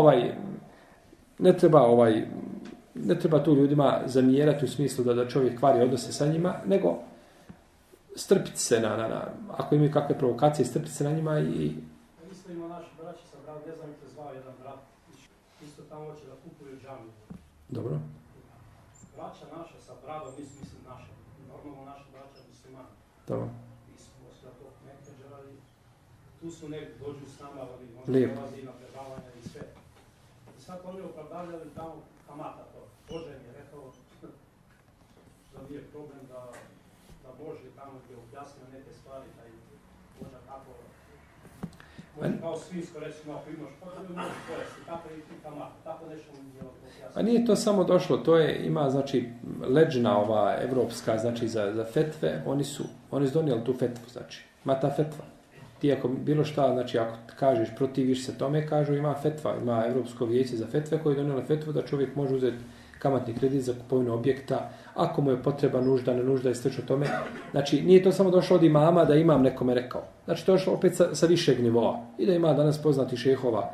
ne treba tu ljudima zamjerati u smislu da čovjek kvari odnose sa njima, nego strpiti se ako imaju kakve provokacije, strpiti se na njima i... Isto ima naši braći sa brat, ne znam te zvao jedan brat, isto tamo hoće da kupuju džamiju. Dobro. Braća naša sa bradom, mislim naša, normalno naša braća muslimani. Dobro. Mi smo osla tog Mekeđera i tu su negdje, dođu s nama, oni dolazi na predavanja i sve. I sad oni opravdavljali tamo kamata to. Bože mi je rekao da nije problem da može tamo gdje objasnio neke stvari, da je možda kako, može kao svinsko recimo ako imaš, pa da bi možeš pojesti, tako i kamata, tako nešto mi je objasnio. A nije to samo došlo, ima znači leđna ova evropska, znači za fetve, oni su donijeli tu fetvu, znači, ima ta fetva. Ti ako bilo šta, znači ako kažeš, protiviš se tome, kažu ima fetva, ima Evropsko vijeće za fetve koje je donijelo fetvu da čovjek može uzeti kamatni kredit za kupovinu objekta, ako mu je potreba nužda, ne nužda i slično tome. Znači, nije to samo došlo od imama da imam nekome rekao. Znači, to je došlo opet sa višeg nivoa. I da ima danas poznati šehova,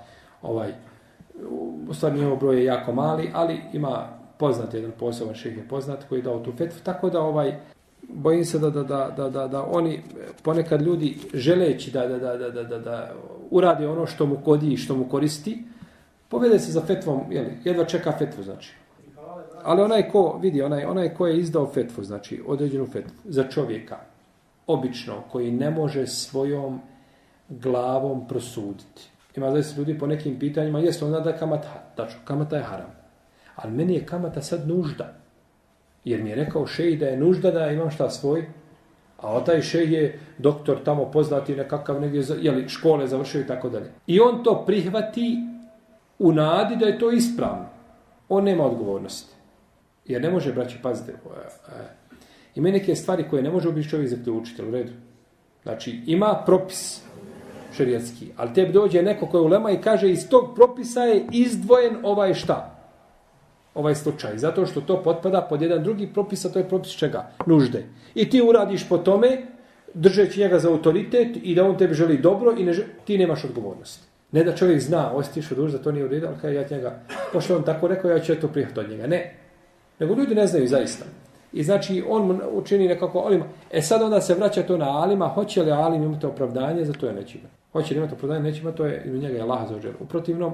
u stvari njihov broj je jako mali, ali ima poznat jedan poseban šeh je poznat koji je dao tu fetvu. Tako da bojim se da oni ponekad ljudi želeći da uradi ono što mu godi i što mu koristi, povede se za fetvom, jedva čeka fetvu, znači. Ali onaj ko je izdao fetvu, znači određenu fetvu za čovjeka, obično, koji ne može svojom glavom prosuditi. Ima zaista ljudi po nekim pitanjima, jesu onda da je kamata je haram. Ali meni je kamata sad nužda. Jer mi je rekao šej da je nužda da imam šta svoj, a taj šej je doktor tamo poznati nekakav negdje, škole završio i tako dalje. I on to prihvati u nadi da je to ispravno. On nema odgovornosti. Jer ne može, braći, pazite, ima neke stvari koje ne može obići čovjek zaključiti, u redu. Znači, ima propis šerijatski, ali tebi dođe neko koji ulema i kaže iz tog propisa je izdvojen ovaj slučaj, zato što to potpada pod jedan drugi propis, a to je propis čega? Nužde. I ti uradiš po tome, držeći njega za autoritet i da on tebi želi dobro i ti nemaš odgovornosti. Ne da čovjek zna, osjetiš od dužda, to nije u redu, ali kada ja njega, pošto on tako rekao, ja ću to prihvatiti od njega. Ne. Nego ljudi ne znaju zaista. I znači on učini nekako alima. Sad onda se vraća to na alima, hoće li alim imati opravdanje, za to je neće imati. Hoće li imati opravdanje, neće imati, to je u njega je Allah zaođer. U protivnom,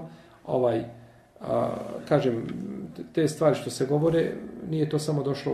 kažem, te stvari što se govore, nije to samo došlo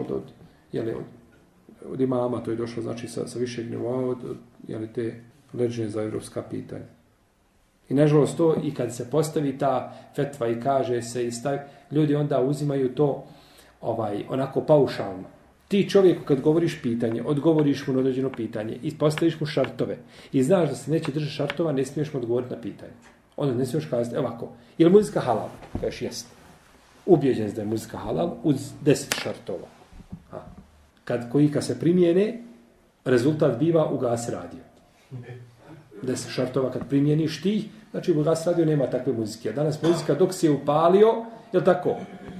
od imama, to je došlo znači sa višeg nivoa od te leđne za evropska pitanja. I nažalost to, i kad se postavi ta fetva i kaže se i stavi, ljudi onda uzimaju to onako paušalno. Ti čovjeku kad govoriš pitanje, odgovoriš mu na određeno pitanje i postaviš mu šartove i znaš da se neće držati šartova, ne smiješ mu odgovoriti na pitanje. Onda ne smiješ kazati, ovako, je li muzika halal? Kažeš, jest. Ubijeđen da je muzika halal uz 10 šartova. Kad se primijene, rezultat biva ugasi radio. 10 šartova kad primjeniš ti, znači ugasi radio nema takve muzike. A danas muzika dok se je upalio, je li tako?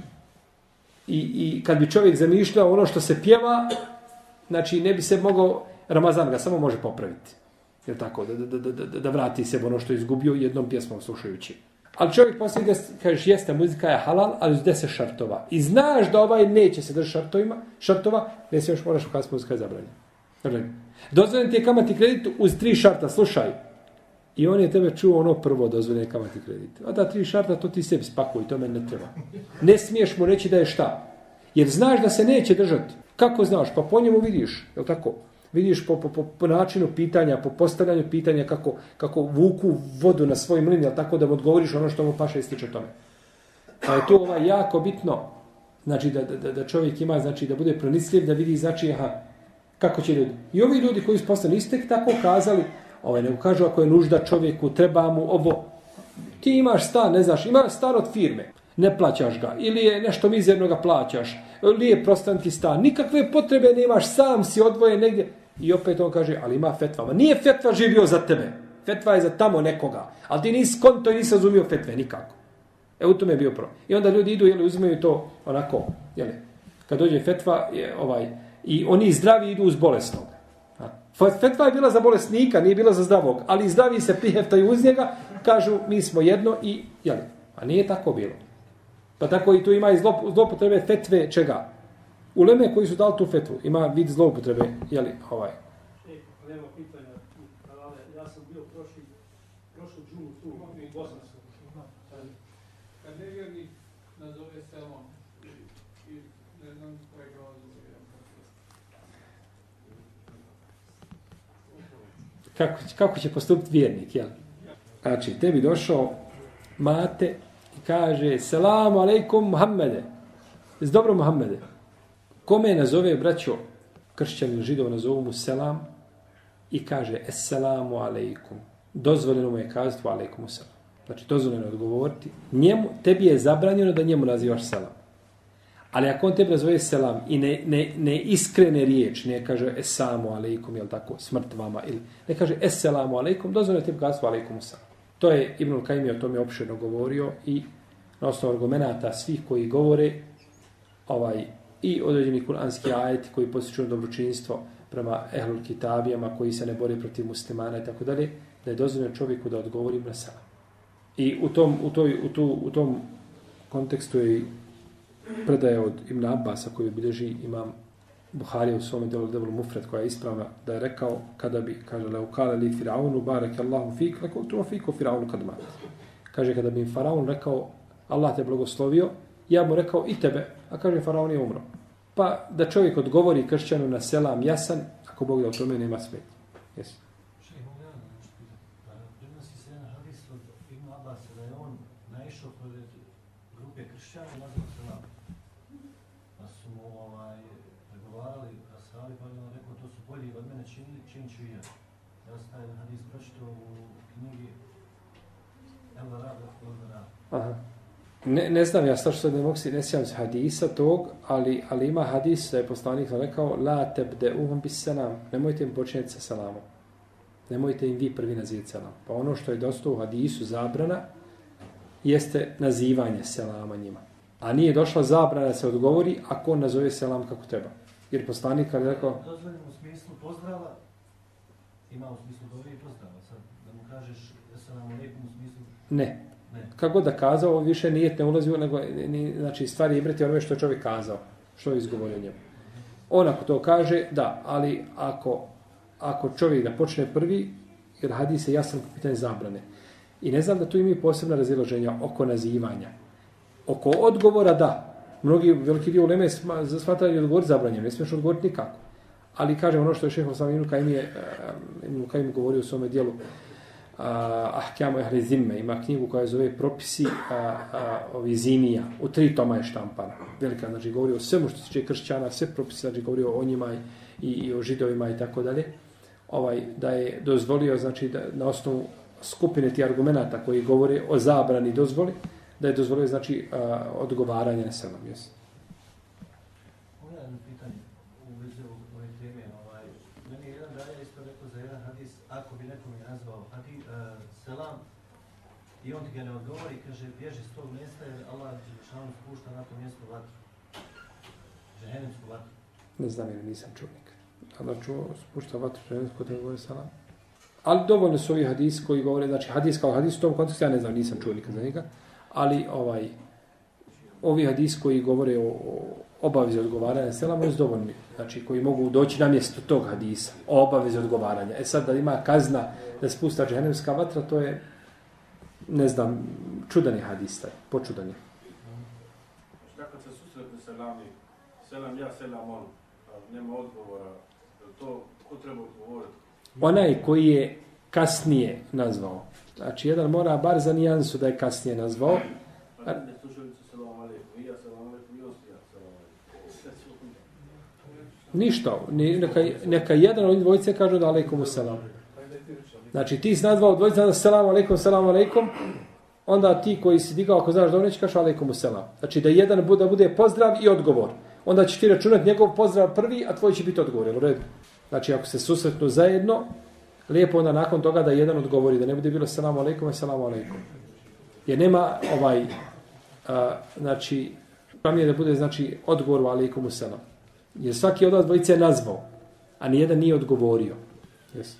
I kad bi čovjek zamišljao ono što se pjeva, znači ne bi se mogao, Ramazan ga samo može popraviti. Je li tako? Da vrati se ono što je izgubio jednom pjesmom slušajući. Ali čovjek poslije kažeš, jeste, muzika je halal, ali uz 10 šartova. I znaš da neće se držati šartova, ne smiješ moraš ukazati muzika je zabranjena. Dozvoljen ti je kamatni kredit uz 3 šarta, slušaj. I on je tebe čuo ono prvo dozvoljen kamatni kredit. A da 3 šarta, to ti sebi spakuj, to meni ne treba. Ne smiješ mu reći da je šta. Jer znaš da se neće držati. Kako znaš? Pa po njemu vidiš, je li tako? Vidiš po načinu pitanja, po postavljanju pitanja kako vuku vodu na svoj mlin, jel tako da mu odgovoriš ono što mu paše i stiče tome. Pa je to jako bitno. Znači da čovjek ima, znači da bude pronicljiv, da vidi, znači, kako će ljudi. I ovi ljudi koji su postali nisu tek tako kazali, nego kažu ako je nužda čovjeku, treba mu ovo. Ti imaš stan, ne znaš, imaš stan od firme, ne plaćaš ga, ili je nešto mizerno ga plaćaš, ili je prostan ti stan, nikakve potrebe nemaš, sam si odvojen negdje. I opet on kaže, ali ima fetva. Ma nije fetva živio za tebe, fetva je za tamo nekoga, ali ti nisi konto i nisi razumio fetve, nikako. U tome je bio problem. I onda ljudi idu, uzimaju to onako, kad dođe fetva, i oni zdravi idu uz bolesnog. Fetva je bila za bolesnika, nije bila za zdravog, ali zdravi se priheftaju uz njega, kažu mi smo jedno i, a nije tako bilo. Pa tako i tu ima i zloupotrebe fetve čega? Uleme koji su dali tu fetvu, ima vid zloupotrebe, Nema pitanja, ja sam bio prošlu džumu tu, u Bosansku. Kad nevjernik nazove selom i ne znam kojega odgovore. Kako će postupiti vjernik, jel? Znači, tebi došao mate i kaže, selamu alejkum Muhammede. Jesi dobro Muhammede? Kome nazove, braćo, kršćanin židov, nazovu mu selam i kaže, esselamu alejkum. Dozvoljeno mu je kazati, alejkum selam. Znači, dozvoljeno je odgovoriti. Tebi je zabranjeno da njemu nazivaš selam. Ali ako on tebi nazove selam i ne iskrene riječ, ne kaže esamu alejkum, jel tako, smrt vama, ili ne kaže esselamu alejkum, dozvoljeno je tebi kazati alejkum selam. To je Ibnul Kajim o tome opširno govorio i na osnovu argumenata svih koji govore i određeni kuranski ajeti koji postiču na prema ehlul kitabijama koji se ne bore protiv muslimana i tako dalje, da je dozvoljeno čovjeku da odgovori na selam. I u tom kontekstu je predaje od Ibn Abbasa koju bilježi imam Buharija u svome delu Debul Mufred koja je ispravna, da je rekao kada bi, kaže, leukale li Firaunu bareke Allahu fik, rekao tu fiku Firaunu kad mat. Kaže, kada bi im Faraon rekao Allah te blagoslovio, ja mu rekao i tebe, a kaže Faraon je umro. Pa da čovjek odgovori kršćanu na selam jasan, ako Bog da u tome nema smetnje. Jesi. Prenosi se jedan hadis od Ibn Abbasa da je on naišao pored grupe kršćana i nazvao selam. Pa su mu pregovarali ashabi, pa je on rekao to su bolji od mene, činit ću i ja. Ja sam taj hadis pročitao u knjigi El Rab od Rab. Aha. Ne znam, ja što ne sjećam se hadisa tog, ali ima hadis da je poslanik rekao la tebdeuhum bis salam, nemojte im počinjeti sa salamom. Nemojte im vi prvi nazivati selam. Pa ono što je dosta u hadisu zabrana jeste nazivanje selama njima. A nije došla zabrana da se odgovori ako on nazove selam kako treba. Jer poslanik je rekao... Dozvoljeno u smislu pozdrava, ima u smislu dobro i pozdrava. Sad da mu kažeš selam alejkum u smislu... Ne. Kako da kazao, više nijet ne ulazi, nego znači stvari je ibrati onome što je čovjek kazao, što je izgovorio njemu. On ako to kaže, da, ali ako čovjek da počne prvi, jer hadis je jasan po pitanju zabrane. I ne znam da tu imaju posebna razilaženja oko nazivanja. Oko odgovora, da. Mnogi veliki dio uleme smatraju odgovor zabranjen, ne smiješ odgovoriti nikako. Ali kaže ono što je šeheh Osama Ibn Kajim govorio u svome dijelu Ahkamu ehli zimme, ima knjigu koja zove propisi ovi zimija, u 3 toma je štampana. Velika, znači govori o svemu što se tiče kršćana, sve propisi, znači govori o njima i o židovima i tako dalje. Da je dozvolio, znači da na osnovu skupine tih argumenata koji govore o zabrani dozvoli, da je dozvolio, znači, odgovaranje na selam. Yes. Ovo je jedno pitanje u vezi ove teme. Meni je jedan dalje isto rekao za jedan hadis, ako bi nekom je nazvao selam i on ti ga ne odgovori, kaže, bježi s tog mjesta jer Allah Đelešanu spušta na to mjesto vatru. Džehennemsku vatru. Ne znam ili nisam čuo nikad. Allah spušta vatru džehennemsku, da govori selam. Ali dovoljno su ovi hadisi koji govore, znači hadis kao hadis u tom kontekstu, ja ne znam, nisam čuo nikad za njega, ali ovi hadisi koji govore o obavezi odgovaranja selama je dovoljni, znači koji mogu doći na mjesto tog hadisa, o obavezi odgovaranja. Sad da ima kazna da spusta džehennemska vatra, to je, ne znam, čudani hadis, počudani. Kad se susretne selam ja, selam on, nema odgovora, to ko treba odgovoriti? Onaj koji je kasnije nazvao. Znači, jedan mora bar za nijansu da je kasnije nazvao. Ne slušalicu selam alejkum, ja selam alejkum i ostija. Ništa. Neka jedan od dvojice kaže da alejkum selam. Znači ti zna dva od dvojice da selam alejkum, onda ti koji si digao ako znaš dobro neće kaže alejkum selam. Znači da jedan bude pozdrav i odgovor. Onda ćeš ti računati njegov pozdrav prvi, a tvoj će biti odgovor. U redu. Znači ako se susretnu zajedno, lijepo onda nakon toga da jedan odgovori, da ne bude bilo selam alejkum. Jer nema znači pravi da bude znači odgovor alejkum selam. Jer svaki od vas dvojice je nazvao, a nijedan nije odgovorio. Yes.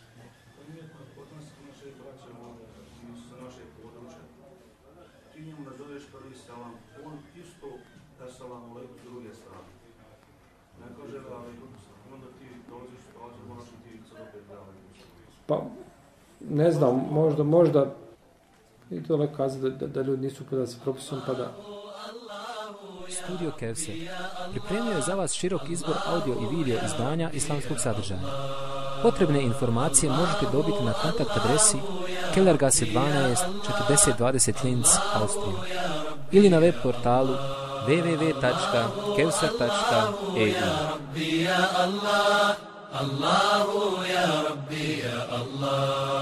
Ti njemu nazoveš prvi selam, on isto selam alejkum s druge strane. Ne kaže alejkum selam, onda ti dolaziš u situaciju, moraš ti sad opet alejkum. Pa, ne znam, možda i to leko kazati da ljudi nisu upoznati sa propisom, pa da... Studio Kevser pripremio je za vas širok izbor audio i video izdanja islamskog sadržaja. Potrebne informacije možete dobiti na kontakt adresi Kellergasse 12 4020 Linz, Austrija ili na web portalu www.kevser.eu. Allahu ya Rabbi ya Allah.